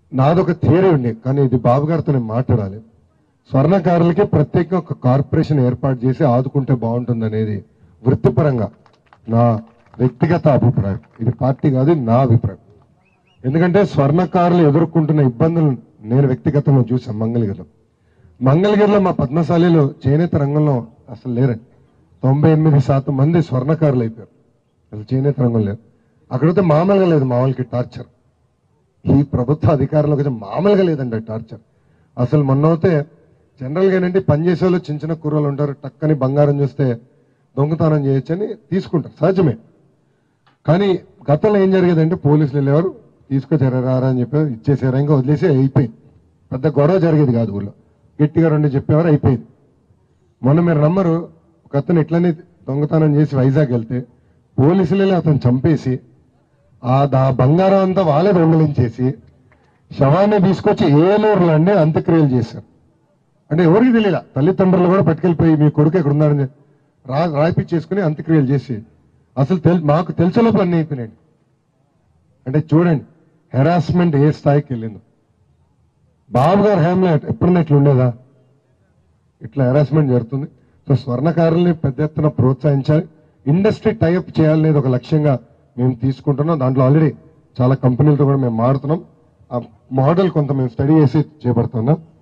నాదొక థియరీ ఉంది, కానీ ఇది బాబు గారితో నేను మాట్లాడాలి. స్వర్ణకారులకి ప్రత్యేకంగా ఒక కార్పొరేషన్ ఏర్పాటు చేసి ఆదుకుంటే బాగుంటుంది అనేది వృత్తిపరంగా నా వ్యక్తిగత అభిప్రాయం. ఇది పార్టీ కాదు, ఇది నా అభిప్రాయం. ఎందుకంటే స్వర్ణకారులు ఎదుర్కొంటున్న ఇబ్బందులు నేను వ్యక్తిగతంగా చూసాను. మంగళగిరిలో మా పద్మశాలిలో చేనేత రంగంలో అసలు లేరండి. 98% మంది స్వర్ణకారులు అయిపోయారు. అసలు చేనేత రంగం లేదు. అక్కడైతే మామూలుగా లేదు మా వాళ్ళకి టార్చర్. ఈ ప్రభుత్వ అధికారులకు అయితే మామూలుగా లేదండి టార్చర్. అసలు మొన్నైతే జనరల్గా ఏంటంటే పనిచేసే వాళ్ళు చిన్న చిన్న కుర్రలు ఉంటారు, టక్కని బంగారం చూస్తే దొంగతనం చేయొచ్చని తీసుకుంటారు, సహజమే. కానీ గతంలో ఏం జరిగేదంటే పోలీసులు వెళ్ళేవారు, తీసుకొచ్చారా అని చెప్పి ఇచ్చేసారా, ఇంకా వదిలేసి అయిపోయింది. పెద్ద గొడవ జరిగేది కాదు ఊళ్ళో, గట్టిగా రెండు చెప్పేవారు, అయిపోయింది. మొన్న మీరు నమ్మరు, ఒక అతను ఇట్లనే దొంగతనం చేసి వైజాగ్ వెళ్తే పోలీసులు వెళ్ళి అతను చంపేసి ఆ బంగారం అంతా వాళ్ళే దొంగలించేసి శవాన్ని తీసుకొచ్చి ఏలూరులో అండి అంత్యక్రియలు చేశారు. అంటే ఎవరికి తెలియలా, తల్లిదండ్రులు కూడా పట్టుకెళ్ళిపోయి మీ కొడుకు ఎక్కడ ఉన్నాడని రాయిపించేసుకుని అంత్యక్రియలు చేసి అసలు మాకు తెలిసే లోపల అన్నీ అయిపోయినాయండి. అంటే చూడండి హెరాస్మెంట్ ఏ స్థాయికి వెళ్ళిందో. బాబు గారు హేమ్లో ఎప్పుడన్నా ఇట్లా ఉండేదా? ఇట్లా హెరాస్మెంట్ జరుగుతుంది. సో స్వర్ణకారుల్ని పెద్ద ఎత్తున ప్రోత్సహించాలి, ఇండస్ట్రీ టైఅప్ చేయాలనేది ఒక లక్ష్యంగా మేము తీసుకుంటున్నాం. దాంట్లో ఆల్రెడీ చాలా కంపెనీలతో కూడా మేము మారుతున్నాం. ఆ మోడల్ కొంత మేము స్టడీ చేసి చేపడుతున్నాం.